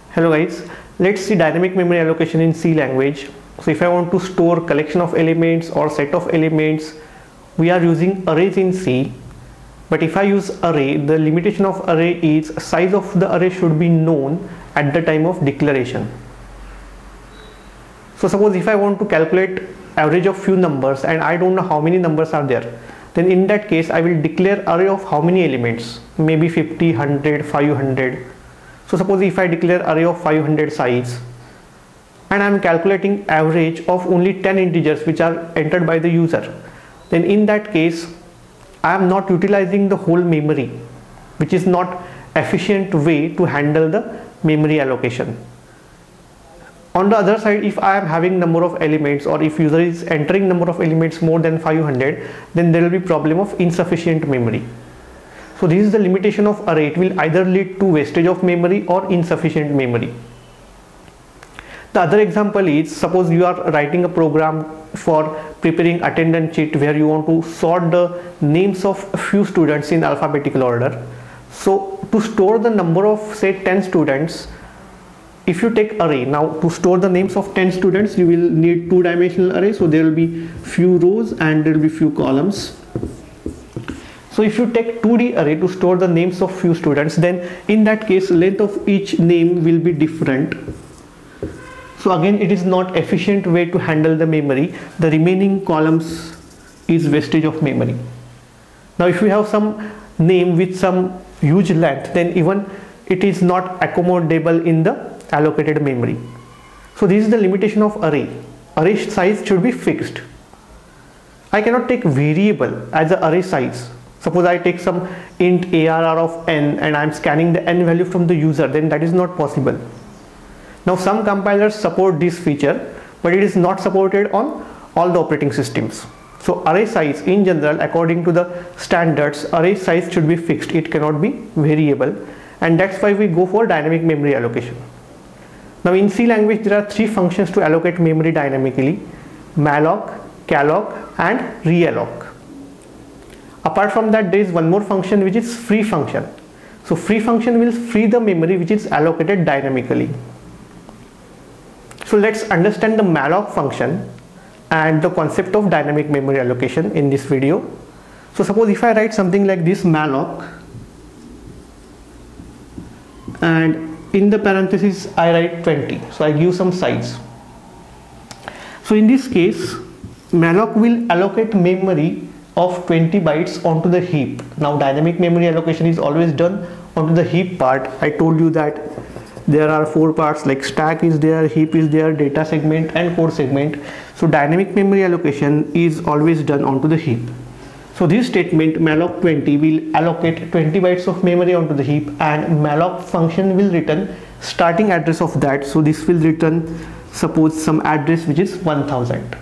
Hello guys, let's see dynamic memory allocation in C language. So if I want to store collection of elements or set of elements, we are using arrays in C. But if I use array, the limitation of array is size of the array should be known at the time of declaration. So suppose if I want to calculate average of few numbers and I don't know how many numbers are there, then in that case I will declare array of how many elements, maybe 50, 100, 500. So suppose if I declare array of 500 size and I am calculating average of only 10 integers which are entered by the user, then in that case I am not utilizing the whole memory, which is not efficient way to handle the memory allocation. On the other side, if I am having number of elements or if user is entering number of elements more than 500, then there will be problem of insufficient memory. So this is the limitation of array. It will either lead to wastage of memory or insufficient memory. The other example is, suppose you are writing a program for preparing attendance sheet where you want to sort the names of a few students in alphabetical order. So to store the number of say 10 students, if you take array, now to store the names of 10 students you will need two-dimensional array, so there will be few rows and there will be few columns. So if you take 2D array to store the names of few students, then in that case length of each name will be different. So again it is not efficient way to handle the memory. The remaining columns is wastage of memory. Now if you have some name with some huge length, then even it is not accommodable in the allocated memory. So this is the limitation of array. Array size should be fixed. I cannot take variable as the array size. Suppose I take some int ARR of n and I am scanning the n value from the user, then that is not possible. Now some compilers support this feature, but it is not supported on all the operating systems. So array size in general, according to the standards, array size should be fixed. It cannot be variable, and that's why we go for dynamic memory allocation. Now in C language there are three functions to allocate memory dynamically: malloc, calloc and realloc. Apart from that, there is one more function which is free function. So free function will free the memory which is allocated dynamically. So let's understand the malloc function and the concept of dynamic memory allocation in this video. So suppose if I write something like this, malloc, and in the parenthesis I write 20, so I give some size. So in this case malloc will allocate memory of 20 bytes onto the heap. Now dynamic memory allocation is always done onto the heap part. I told you that there are four parts like stack is there, heap is there, data segment and code segment. So dynamic memory allocation is always done onto the heap. So this statement malloc 20 will allocate 20 bytes of memory onto the heap, and malloc function will return starting address of that. So this will return suppose some address which is 1000.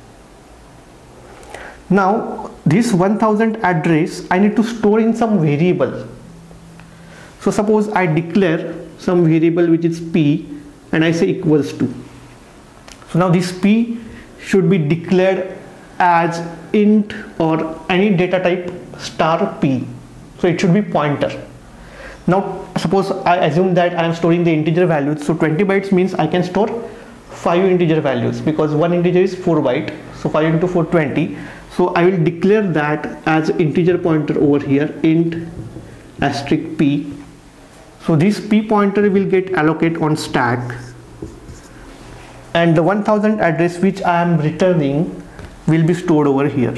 Now this 1000 address I need to store in some variable. So suppose I declare some variable which is p and I say equals to. So now this p should be declared as int or any data type star p. So it should be pointer. Now suppose I assume that I am storing the integer values. So 20 bytes means I can store 5 integer values because one integer is 4 byte. So 5 into 4 20. So I will declare that as integer pointer over here, int asterisk p. So this p pointer will get allocated on stack, and the 1000 address which I am returning will be stored over here.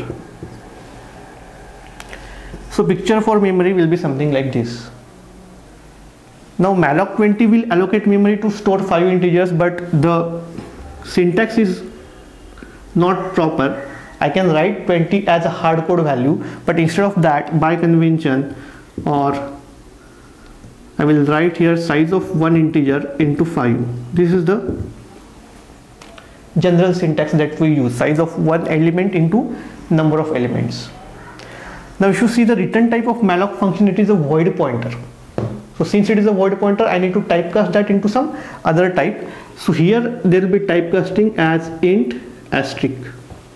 So picture for memory will be something like this. Now malloc 20 will allocate memory to store 5 integers, but the syntax is not proper. I can write 20 as a hardcode value, but instead of that, by convention, or I will write here size of one integer into 5. This is the general syntax that we use, size of one element into number of elements. Now if you see the return type of malloc function, it is a void pointer. So since it is a void pointer, I need to typecast that into some other type. So here there will be typecasting as int asterisk.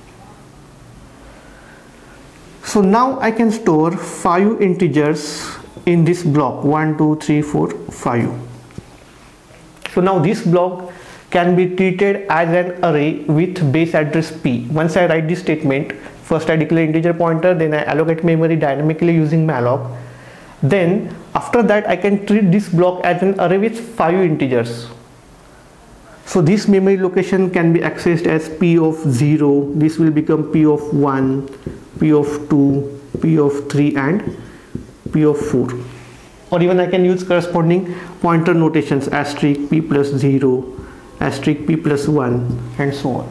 So now I can store 5 integers in this block 1 2 3 4 5. So now this block can be treated as an array with base address p. Once I write this statement, first I declare integer pointer, then I allocate memory dynamically using malloc. Then after that I can treat this block as an array with 5 integers. So this memory location can be accessed as p of 0, this will become p of 1, p of 2, p of 3 and p of 4. Or even I can use corresponding pointer notations, asterisk p plus 0, asterisk p plus 1 and so on.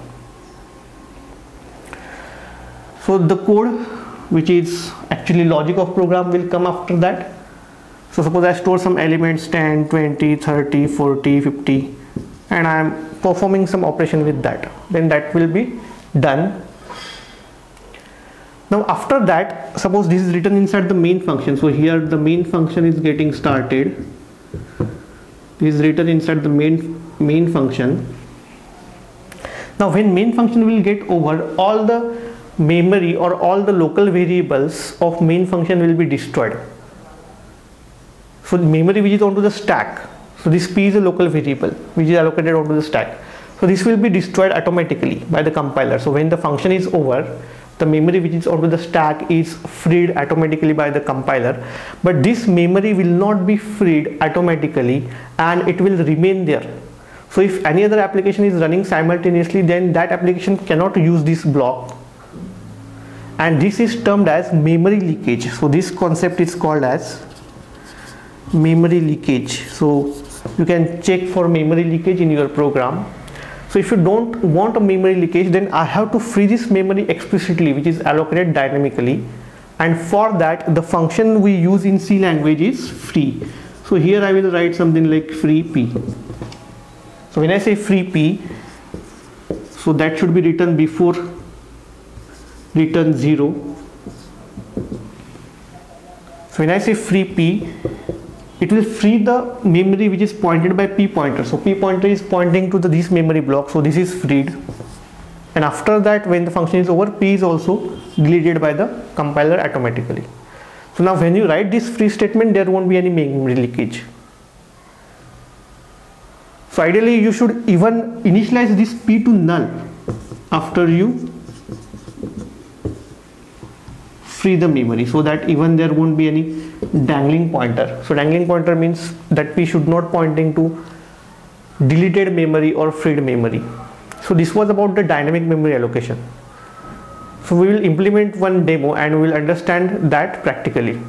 So the code, which is actually logic of program, will come after that. So suppose I store some elements 10, 20, 30, 40, 50 and I am performing some operation with that, then that will be done. Now after that, suppose this is written inside the main function. So here the main function is getting started. This is written inside the main function. Now when main function will get over, all the memory or all the local variables of main function will be destroyed. So the memory which is onto the stack, so this p is a local variable which is allocated onto the stack, so this will be destroyed automatically by the compiler. So when the function is over, the memory which is onto the stack is freed automatically by the compiler, but this memory will not be freed automatically and it will remain there. So if any other application is running simultaneously, then that application cannot use this block, and this is termed as memory leakage. So this concept is called as memory leakage. So you can check for memory leakage in your program. So if you don't want a memory leakage, then I have to free this memory explicitly, which is allocated dynamically, and for that the function we use in C language is free. So here I will write something like free p. So when I say free p, so that should be written before return 0. So when I say free p, it will free the memory which is pointed by p pointer. So p pointer is pointing to this memory block, so this is freed, and after that when the function is over, p is also deleted by the compiler automatically. So now when you write this free statement, there won't be any memory leakage. So ideally you should even initialize this p to null after you free the memory, so that even there won't be any dangling pointer. So dangling pointer means that p should not pointing to deleted memory or freed memory. So this was about the dynamic memory allocation. So we will implement one demo and we will understand that practically.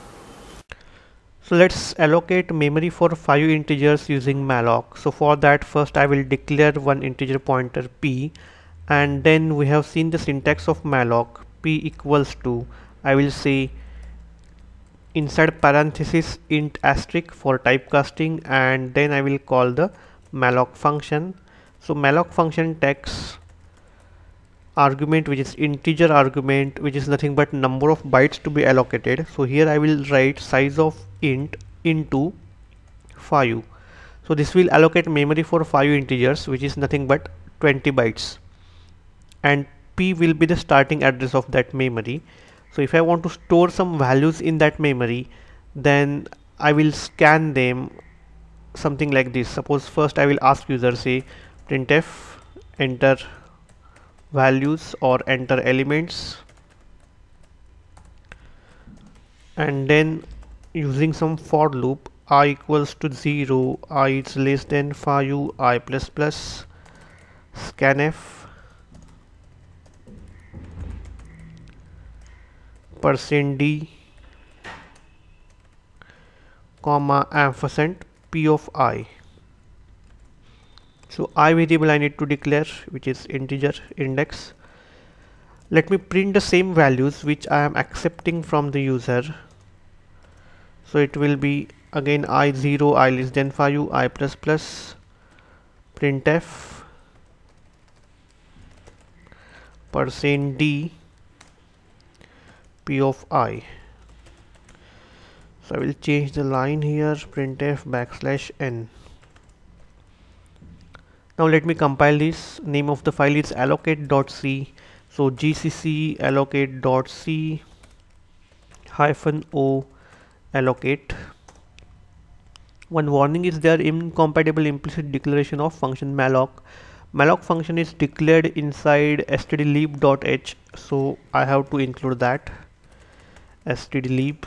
So let's allocate memory for 5 integers using malloc. So for that, first I will declare one integer pointer p, and then we have seen the syntax of malloc. P equals to, I will say inside parenthesis int asterisk for typecasting, and then I will call the malloc function. So malloc function takes argument which is integer argument, which is nothing but number of bytes to be allocated. So here I will write size of int into 5. So this will allocate memory for 5 integers, which is nothing but 20 bytes, and p will be the starting address of that memory. So if I want to store some values in that memory, then I will scan them something like this. Suppose first I will ask user, say printf enter values or enter elements, and then using some for loop, I equals to 0, I is less than 5, I plus plus, scanf %d comma ampersand p of I. So I variable I need to declare, which is integer index. Let me print the same values which I am accepting from the user. So it will be again I 0, I less than 5, I plus plus, printf %d p of I. So I will change the line here, printf \n. Now let me compile this. Name of the file is allocate.c. So gcc allocate.c -o allocate One warning is there: incompatible implicit declaration of function malloc. Malloc function is declared inside stdlib.h, so I have to include that stdlib.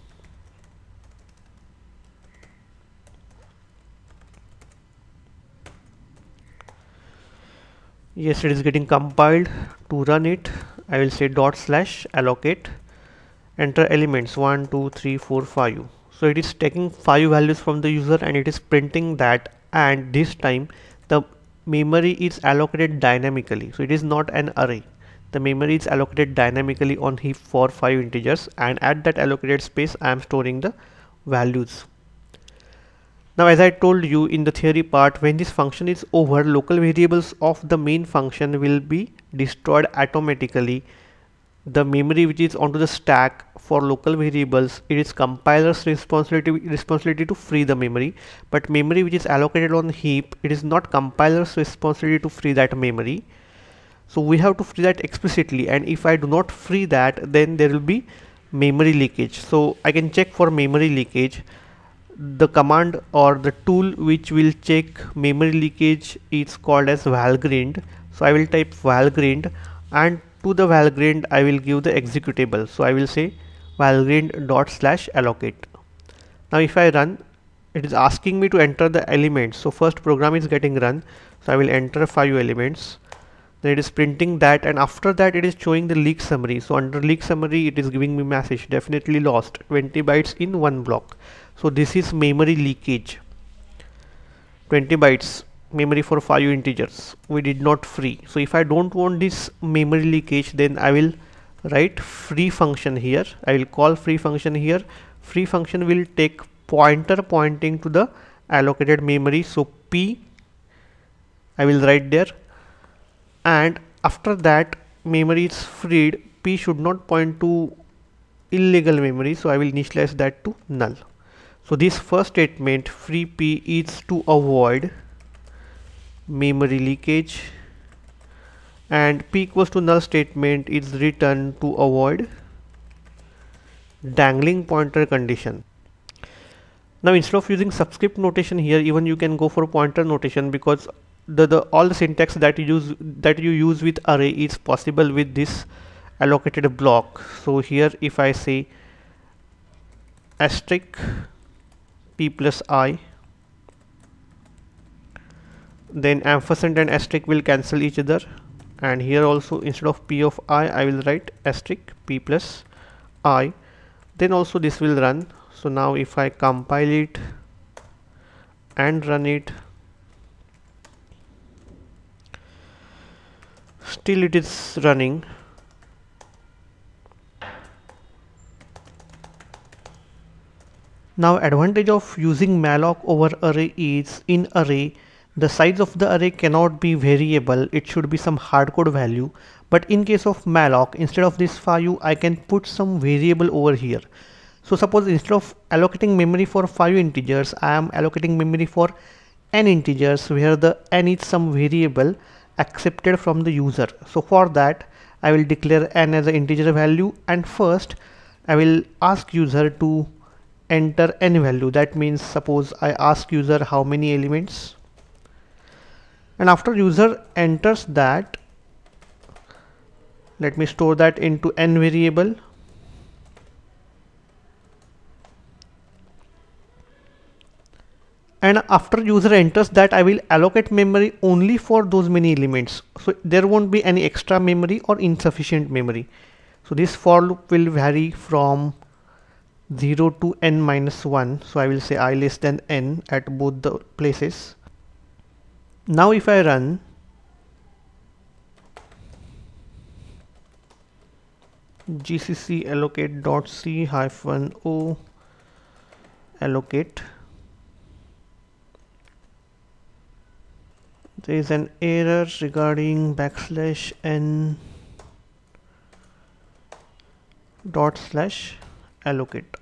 Yes, it is getting compiled. To run it, I will say /allocate, enter elements 1 2 3 4 5. So it is taking 5 values from the user and it is printing that, and this time the memory is allocated dynamically, so it is not an array. The memory is allocated dynamically on heap for 5 integers, and at that allocated space I am storing the values. Now, as I told you in the theory part, when this function is over, local variables of the main function will be destroyed automatically. The memory which is onto the stack for local variables, it is compiler's responsibility to free the memory, but memory which is allocated on heap, it is not compiler's responsibility to free that memory. So we have to free that explicitly, and if I do not free that, then there will be memory leakage. So I can check for memory leakage. The command or the tool which will check memory leakage is called as valgrind. So I will type valgrind, and to the valgrind I will give the executable. So I will say valgrind.allocate. Now if I run, it is asking me to enter the elements. So first program is getting run, so I will enter 5 elements. Then it is printing that, and after that it is showing the leak summary. So under leak summary it is giving me message definitely lost 20 bytes in one block. So this is memory leakage. 20 bytes memory for 5 integers we did not free. So if I don't want this memory leakage, then I will write free function here. I will call free function here. Free function will take pointer pointing to the allocated memory. So P I will write there, and after that memory is freed, P should not point to illegal memory, so I will initialize that to null. So this first statement free P is to avoid memory leakage, and P equals to null statement is written to avoid dangling pointer condition. Now instead of using subscript notation here, even you can go for pointer notation, because all the syntax that you use with array is possible with this allocated block. So here if I say asterisk P plus I, then ampersand and asterisk will cancel each other, and here also instead of P of I will write asterisk P plus I. Then also this will run. So now if I compile it and run it, still it is running. Now advantage of using malloc over array is, in array the size of the array cannot be variable, it should be some hardcode value. But in case of malloc, instead of this 5 I can put some variable over here. So suppose instead of allocating memory for 5 integers, I am allocating memory for n integers, where the n is some variable accepted from the user. So for that I will declare n as an integer value, and first I will ask user to enter n value. That means suppose I ask user how many elements, and after user enters that, let me store that into n variable. And after user enters that, I will allocate memory only for those many elements. So there won't be any extra memory or insufficient memory. So this for loop will vary from 0 to n minus 1. So I will say I less than n at both the places. Now if I run, gcc allocate.c -o allocate, there is an error regarding \n ./allocate.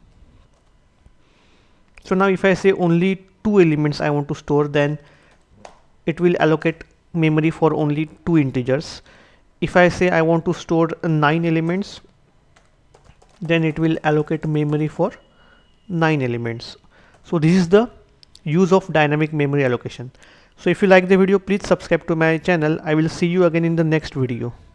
So now if I say only 2 elements I want to store, then it will allocate memory for only 2 integers. If I say I want to store 9 elements, then it will allocate memory for 9 elements. So this is the use of dynamic memory allocation. So if you like the video, please subscribe to my channel. I will see you again in the next video.